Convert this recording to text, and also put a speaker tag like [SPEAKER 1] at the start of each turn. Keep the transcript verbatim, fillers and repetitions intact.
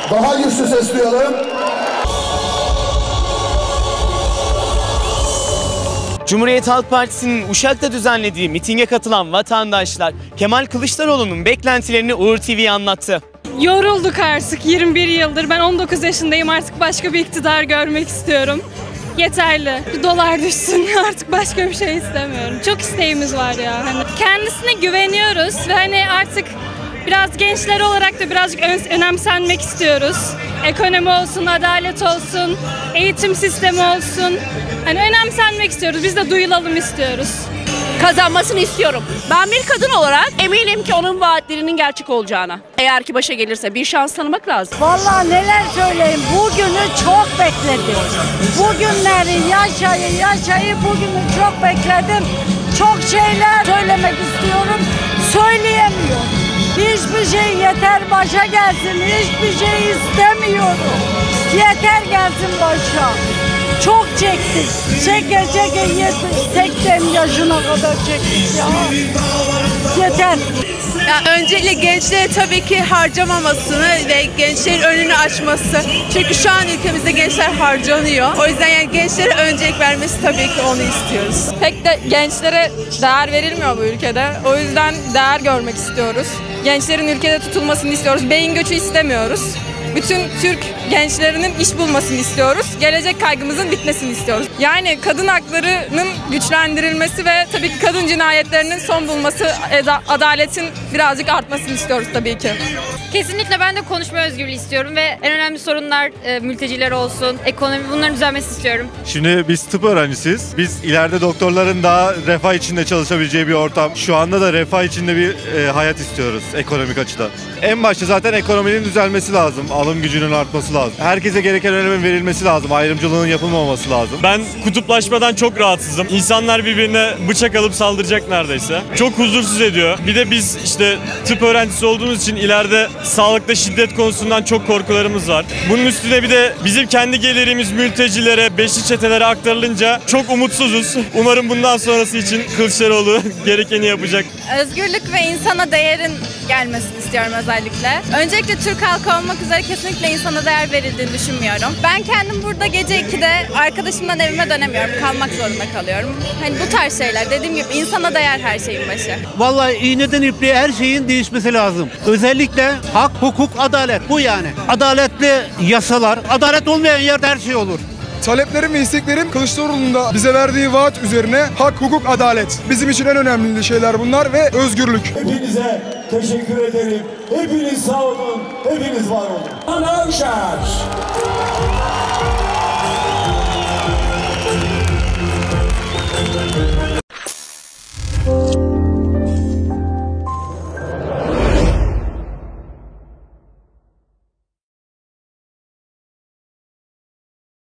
[SPEAKER 1] Daha güçlü ses duyalım.
[SPEAKER 2] Cumhuriyet Halk Partisi'nin Uşak'ta düzenlediği mitinge katılan vatandaşlar Kemal Kılıçdaroğlu'nun beklentilerini Uğur T V'ye anlattı.
[SPEAKER 3] Yorulduk artık yirmi bir yıldır. Ben on dokuz yaşındayım, artık başka bir iktidar görmek istiyorum. Yeterli. Bir dolar düşsün, artık başka bir şey istemiyorum. Çok isteğimiz var ya. Hani kendisine güveniyoruz ve hani artık biraz gençler olarak da birazcık önemsenmek istiyoruz. Ekonomi olsun, adalet olsun, eğitim sistemi olsun. Hani önemsenmek istiyoruz. Biz de duyulalım istiyoruz.
[SPEAKER 4] Kazanmasını istiyorum. Ben bir kadın olarak eminim ki onun vaatlerinin gerçek olacağına. Eğer ki başa gelirse bir şans tanımak lazım.
[SPEAKER 5] Vallahi neler söyleyeyim. Bugünü çok bekledim. Bugünleri yaşayı yaşayı bugünü çok bekledim. Çok şeyler söylemek istiyorum. Söyleyemiyorum. Hiçbir şey yeter başa gelsin. Hiçbir şey istemiyorum. Yeter gelsin başa. Çok çektik. Çeke çeke yetmiş seksen yaşına kadar çektik ya. Yeter.
[SPEAKER 4] Ya öncelikle gençlere tabii ki harcamamasını ve gençlerin önünü açması. Çünkü şu an ülkemizde gençler harcanıyor. O yüzden yani gençlere öncelik vermesi tabii ki onu istiyoruz.
[SPEAKER 3] Pek de gençlere değer verilmiyor bu ülkede. O yüzden değer görmek istiyoruz. Gençlerin ülkede tutulmasını istiyoruz. Beyin göçü istemiyoruz. Bütün Türk gençlerinin iş bulmasını istiyoruz. Gelecek kaygımızın bitmesini istiyoruz. Yani kadın haklarının güçlendirilmesi ve tabii ki kadın cinayetlerinin son bulması, adaletin birazcık artmasını istiyoruz tabii ki.
[SPEAKER 6] Kesinlikle ben de konuşma özgürlüğü istiyorum ve en önemli sorunlar e, mülteciler olsun, ekonomi, bunların düzelmesini istiyorum.
[SPEAKER 7] Şimdi biz tıp öğrencisiyiz. Biz ileride doktorların daha refah içinde çalışabileceği bir ortam. Şu anda da refah içinde bir e, hayat istiyoruz ekonomik açıdan. En başta zaten ekonominin düzelmesi lazım. Alım gücünün artması lazım. Herkese gereken önemin verilmesi lazım. Ayrımcılığın yapılmaması lazım.
[SPEAKER 8] Ben kutuplaşmadan çok rahatsızım. İnsanlar birbirine bıçak alıp saldıracak neredeyse. Çok huzursuz ediyor. Bir de biz işte tıp öğrencisi olduğumuz için ileride sağlıkta şiddet konusundan çok korkularımız var. Bunun üstüne bir de bizim kendi gelirimiz mültecilere, beşli çetelere aktarılınca çok umutsuzuz. Umarım bundan sonrası için Kılıçdaroğlu gerekeni yapacak.
[SPEAKER 3] Özgürlük ve insana değerin gelmesini istiyorum özellikle. Öncelikle Türk halkı olmak üzere kesinlikle insana değer verildiğini düşünmüyorum. Ben kendim burada gece ikide arkadaşımdan evime dönemiyorum. Kalmak zorunda kalıyorum. Hani bu tarz şeyler, dediğim gibi insana değer her şeyin başı.
[SPEAKER 9] Vallahi iğneden ipliğe her şeyin değişmesi lazım. Özellikle hak, hukuk, adalet. Bu yani. Adaletli yasalar, adalet olmayan yerde her şey olur.
[SPEAKER 10] Taleplerim ve isteklerim Kılıçdaroğlu'nun da bize verdiği vaat üzerine hak, hukuk, adalet. Bizim için en önemli şeyler bunlar ve özgürlük.
[SPEAKER 1] Hepinize teşekkür ederim. Hepiniz sağ olun. Hepiniz var olun. Ana Uşak.